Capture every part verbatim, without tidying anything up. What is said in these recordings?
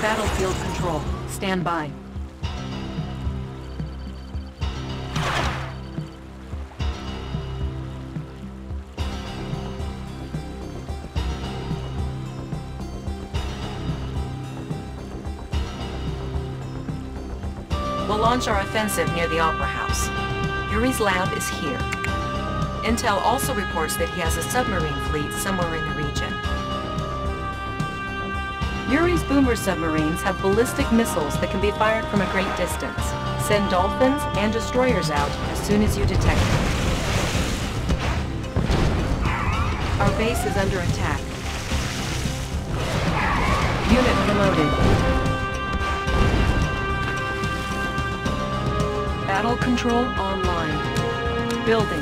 Battlefield control. Stand by. We'll launch our offensive near the Opera House. Yuri's lab is here. Intel also reports that he has a submarine fleet somewhere in the region. Yuri's boomer submarines have ballistic missiles that can be fired from a great distance. Send dolphins and destroyers out as soon as you detect them. Our base is under attack. Unit promoted. Battle control online. Building.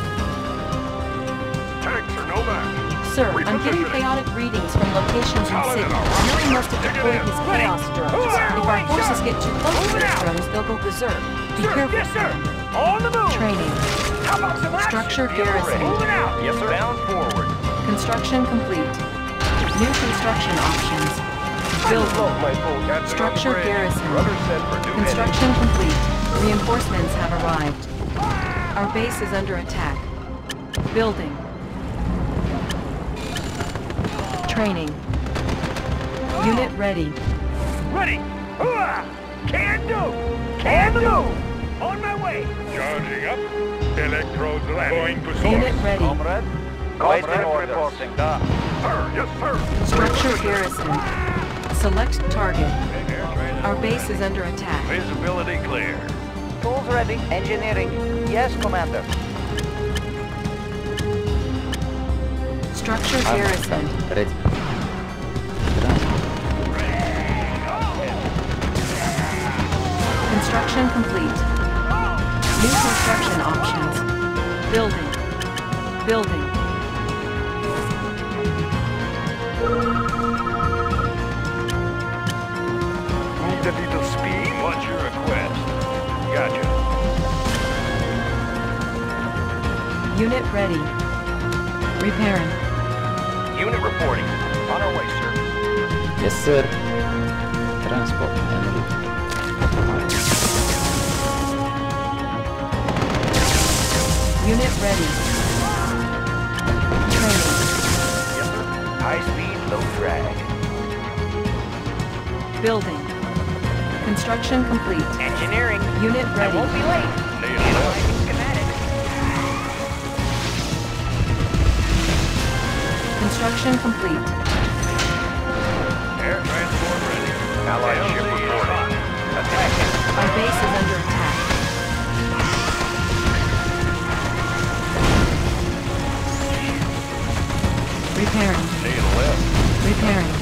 Tanks are no match. Sir, I'm getting chaotic readings from locations in City. Yuri must have deployed his chaos drones. If our forces get too close to those drones, they'll go berserk. Be careful. Yes, sir. On the move. Training. How about some action? Structure garrison. Moving out. Yes, sir. Down forward. Construction complete. New construction options. Building. Structure garrison. Construction complete. Reinforcements have arrived. Our base is under attack. Building. Training. Unit ready. Ready. Hooah! Can do. Can do. On my way. Charging up. Electrodes landing. Going to source. Unit ready. Comrade. Comrade reporting. Sir, yes, sir. Structure garrison. Select target. Our base is under attack. Visibility clear. Tools ready. Engineering. Yes, Commander. Structure garrison. Ready. Construction complete. New construction options. Building. Building. Need a little speed? What's your request? Gotcha. Unit ready. Repairing. Unit reporting. On our way, sir. Yes, sir. Transport. Unit ready. Training. Yes, sir. High speed, low drag. Building. Construction complete. Engineering. Unit I ready. won't be late. Analyzing schematics. Construction complete. Air transport ready. Allied ship reporting. Attacking. Our base is under attack. Repairing. Stay left. Repairing.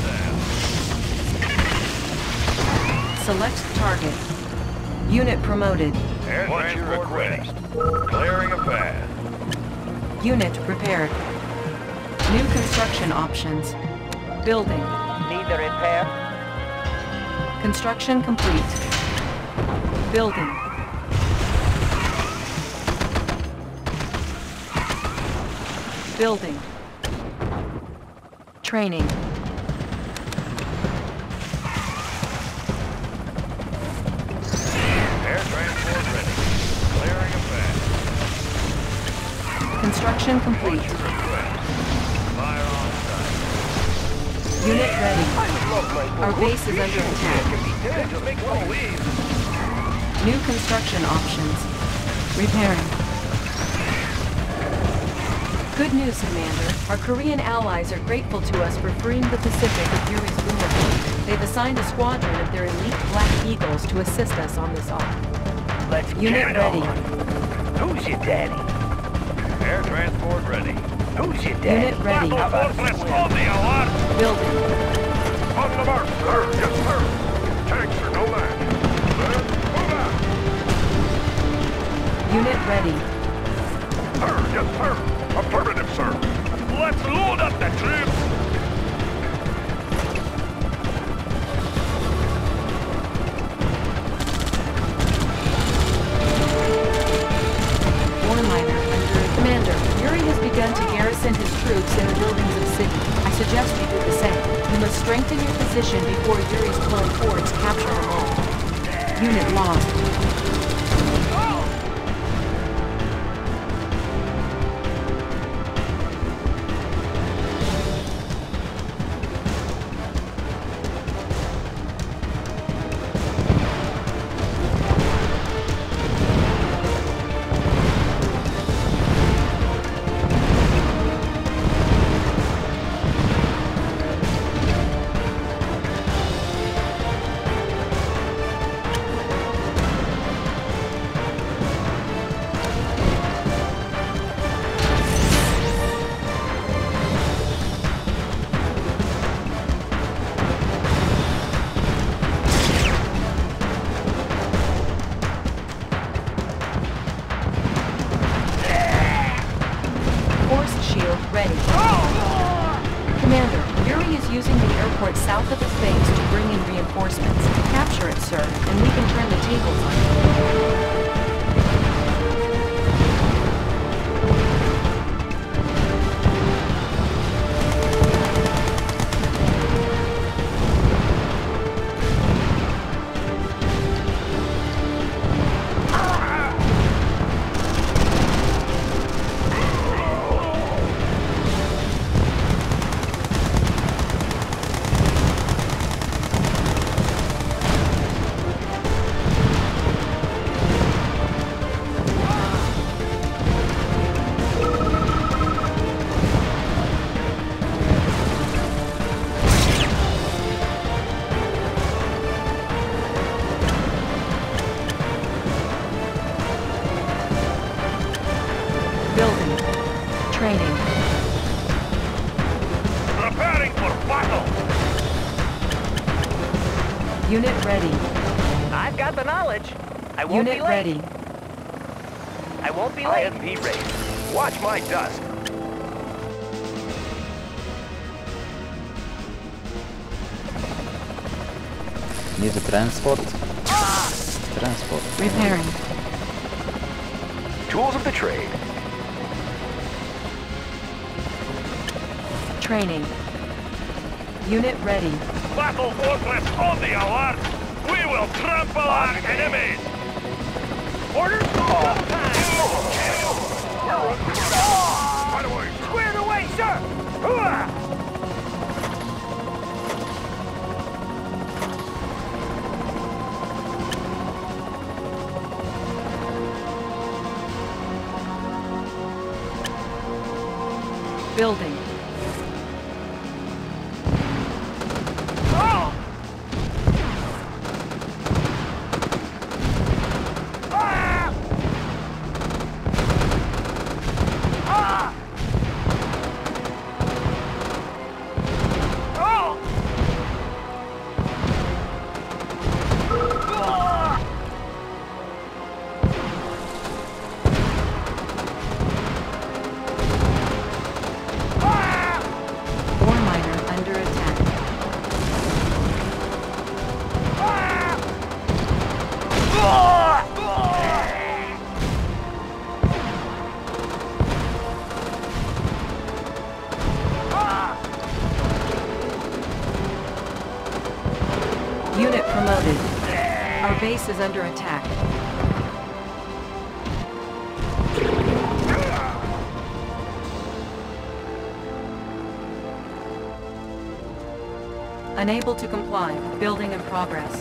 Select target. Unit promoted. Air What's your request? Clearing a path. Unit repaired. New construction options. Building. Need the repair. Construction complete. Building. Building. Training. Air transport ready. Clearing a path. Construction complete. Fire on sight. Unit ready. Our base is under attack. Just make one leave. New construction options. Repairing. Good news, Commander. Our Korean allies are grateful to us for freeing the Pacific of Yuri's boomer fleet. They've assigned a squadron of their elite Black Eagles to assist us on this op. Let's Unit get it ready. on. Who's your daddy? Air transport ready. Who's your daddy? Unit ready. How about let's on the alarm? Building. On the mark, sir. Yes, sir. Tanks are no match. Let's move out. Unit ready. Sir, yes, sir. Affirmative, sir. Let's load up the troops. Warminer under Commander. Yuri has begun to garrison his troops in the buildings of city. I suggest you do the same. You must strengthen your position position before Yuri's clone forts capture them all. Unit lost. Ready. Commander, Yuri is using the airport south of his base to bring in reinforcements. Capture it, sir, and we can turn the tables on you. Building. Training. Preparing for battle! Unit ready. I've got the knowledge. I won't Unit be late. ready. I won't be I late. M P raised. Watch my dust. Need a transport. Transport. Repairing. Tools of the trade. Training. Unit ready. Battle fortress on the alert! We will trample our enemies! Orders! Squared away, sir! Hooah! Building. Unit promoted. Our base is under attack. Unable to comply. Building in progress.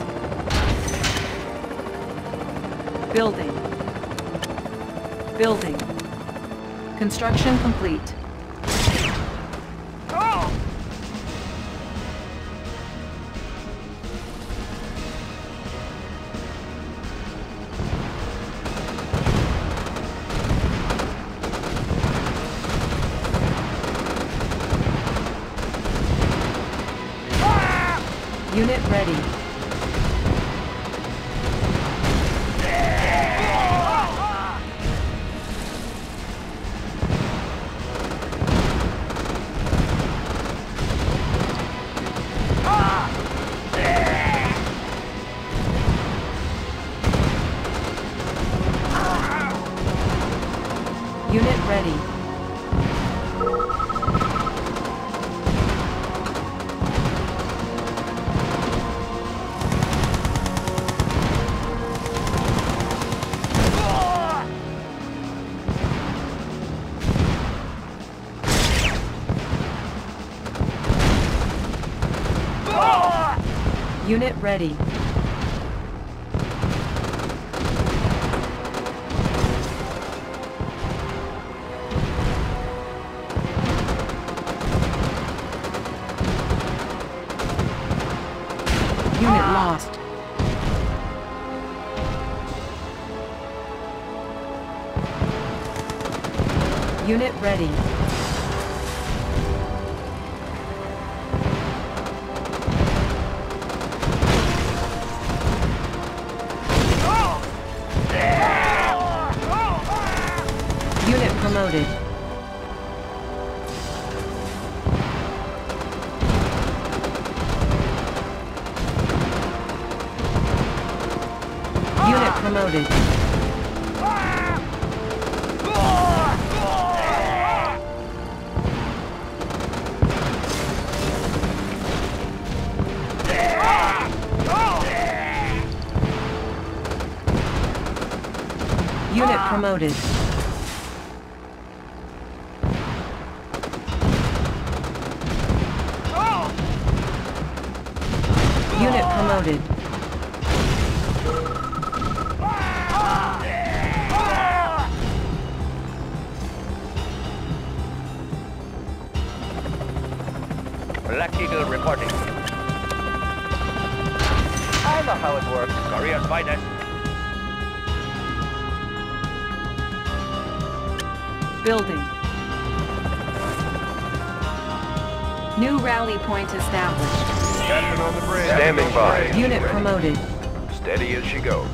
Building. Building. Construction complete. Unit ready. Unit ready. Unit ready. Unit lost. Unit ready. Unit promoted. Unit promoted. Unit promoted. Unit promoted. Black Eagle reporting. I know how it works. Korea's finest. Building. New rally point established. Captain on the bridge. Standing by. Unit promoted. Steady as she goes.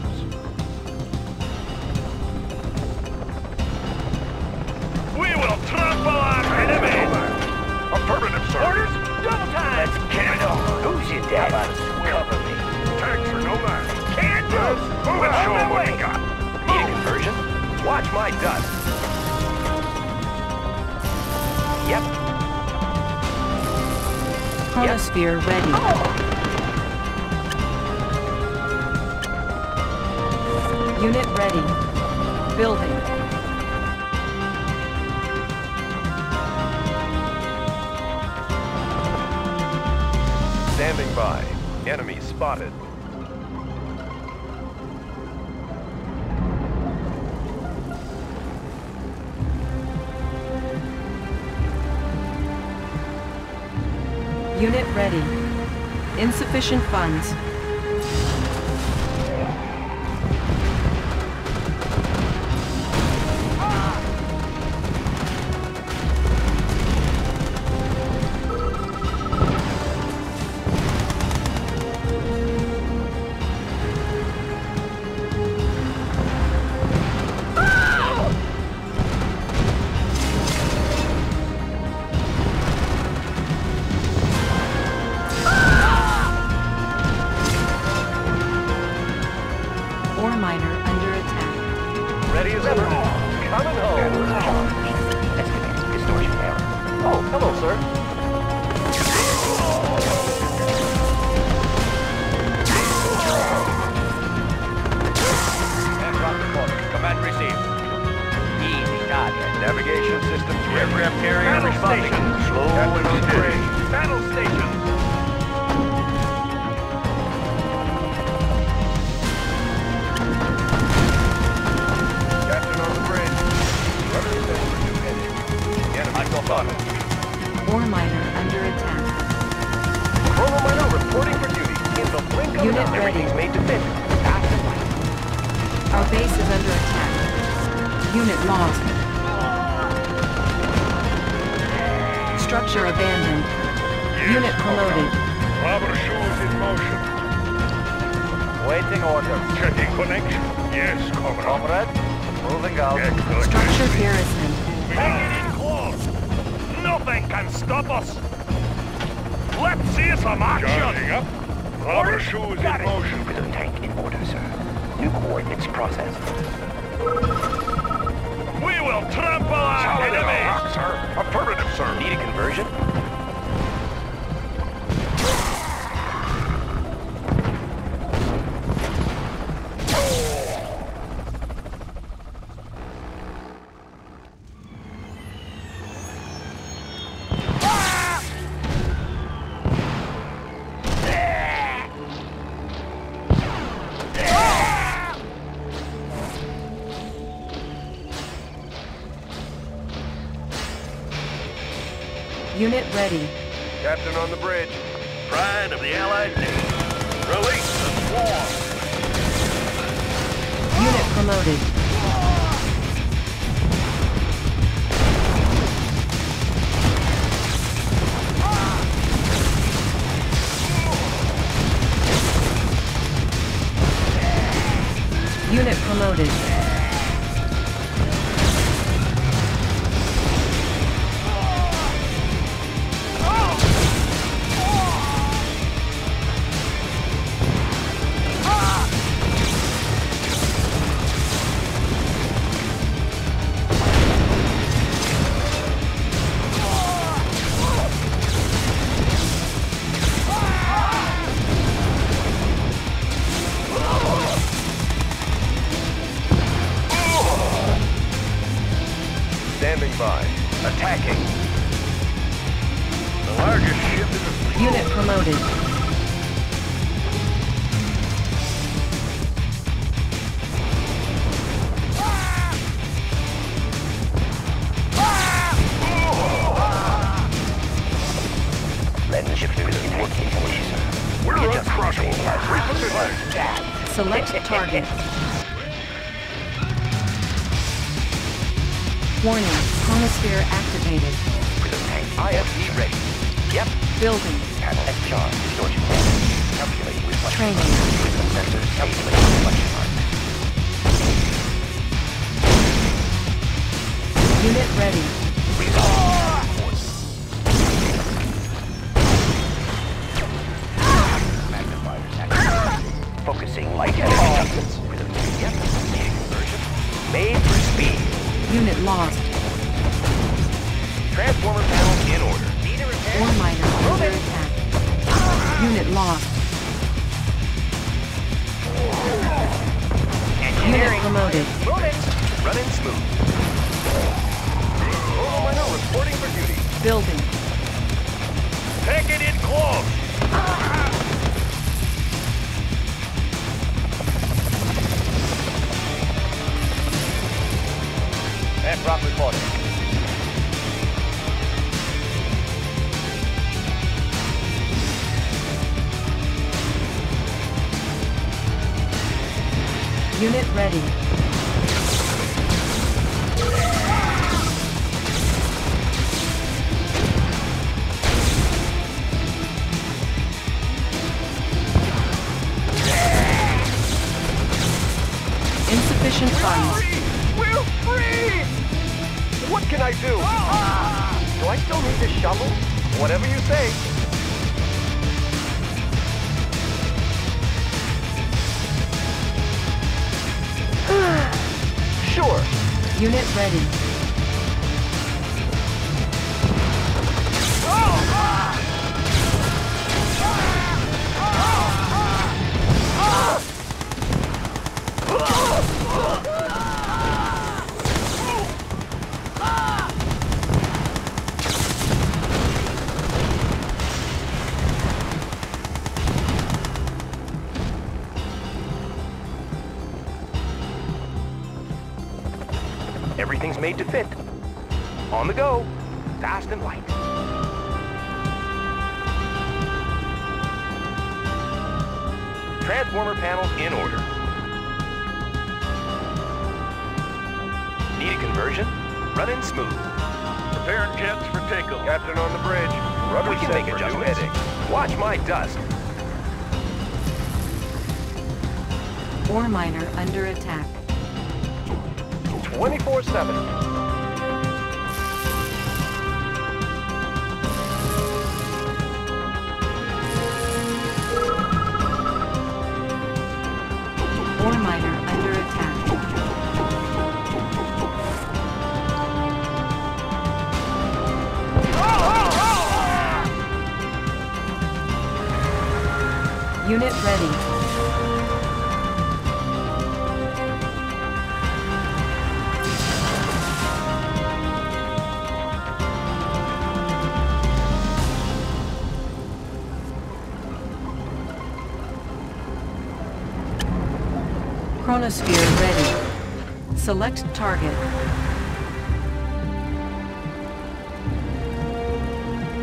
We will trample our enemies. Affirmative, sir. Orders, double time. Let's get it on. Who's your dad? Cover me. Tanks are no match. Can do. Move and show 'em what you got. Need a conversion? Watch my dust. Yep. Chronosphere ready. Unit ready. Building. Standing by. Enemy spotted. Unit ready. Insufficient funds. Ore miner under attack. Ready as ever. Coming home. Estimated distortion error. Oh, hello, sir. Aircraft reporting. Command received. Easy target. Navigation systems ready. Aircraft carrier Battle responding. stations. Slow Captain on and the steady. bridge. Battle stations. Captain on the bridge. Rudder set for new heading. Enemy Echo spotted. Ore miner under attack. Chrono Miner reporting for duty. In the blink of Unit an eye. ready. Everything's made to fit. Actively. Our base is under attack. Unit lost. Structure abandoned. Unit promoted. Rubber shoes in motion. Waiting orders. Checking connection. Yes, comrade. Comrade, moving out. Excellent. Structure garrisoned. Take it in close. Nothing can stop us. Let's see some action. Charging up. Rubber shoes in motion. Balloon tank in order, sir. New coordinates processed. We will trample our Solid as a enemies. rock, sir. Affirmative, sir. Need a conversion? Unit ready. Captain on the bridge. Pride of the Allied Navy. Release the swarm. Unit promoted. Unit promoted. Standing by. Attacking. The largest ship in the fleet. Unit promoted. Letting the ship through the working condition. We're You just uncrushable. reposition that. Select target. Warning, chronosphere activated. Prism tank I F E ready. Yep. Building. Panel F charge. Distortion panel. Calculating reflection. Training. Prism sensors. Calculating reflection arc. Unit ready. Resolve. Magnifiers activated. Focusing light and adjustments. Prism tank. Yep. Needing conversion. Made for speed. Unit lost. Transformer panels in order. Need a repair? Ore miner under attack. Unit lost. Unit Engineering. promoted. Moving. Running smooth. Robo Miner reporting for duty. Building. Take it in close. Aircraft reporting. Unit ready. Insufficient funds. We're free! What can I do? Do I still need this shovel? Whatever you say. Sure. Unit ready. Everything's made to fit. On the go. Fast and light. Transformer panels in order. Need a conversion? Running smooth. Preparing jets for takeoff. Captain on the bridge. Rudder We can set make for new adjustments. heading. Watch my dust. Ore miner under attack. twenty-four seven. Ore miner under attack. Unit ready. Chronosphere ready. Select target.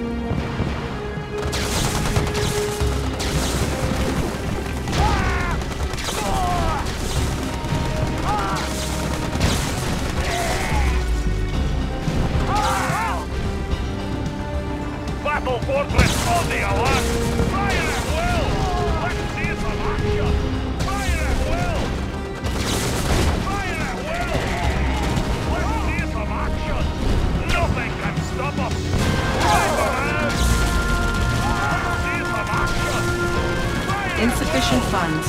positions.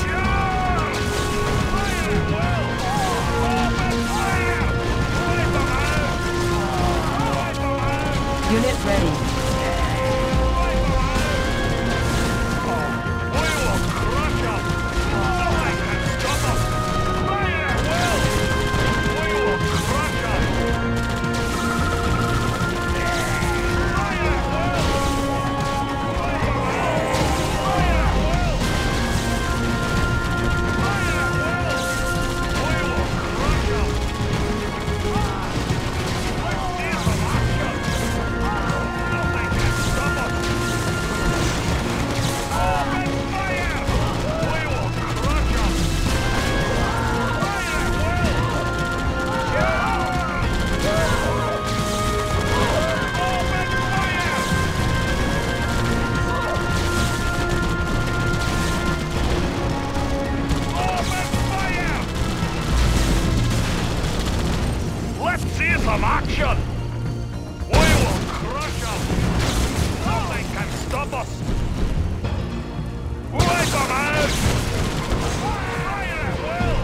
Unit ready. Some action! We will crush them! Nothing can stop us! Wait them out! Fire at will!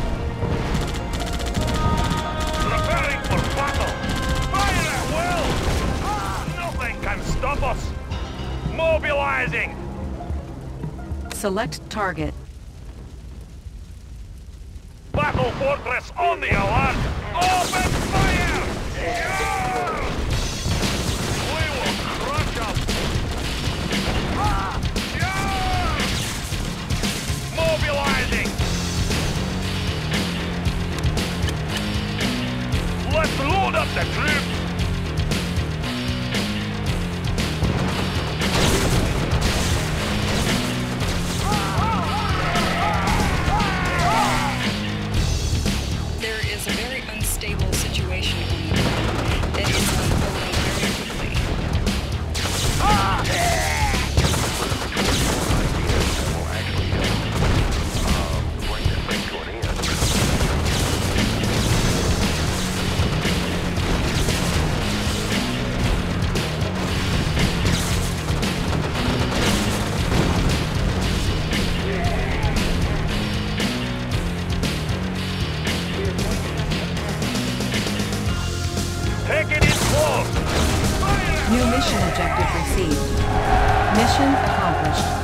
Preparing for battle! Fire at will! Nothing can stop us! Mobilizing! Select target. Battle Fortress on the alert! Open fire! Yeah! We will crush them! Yeah! Mobilizing! Let's load up the troops! Stable situation on the ground that is unfolding very quickly. Ah! New mission objective received. Mission accomplished.